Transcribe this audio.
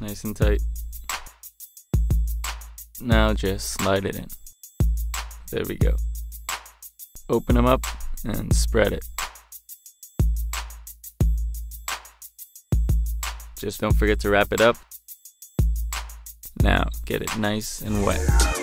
nice and tight. Now just slide it in. There we go. Open them up and spread it. Just don't forget to wrap it up. Now get it nice and wet.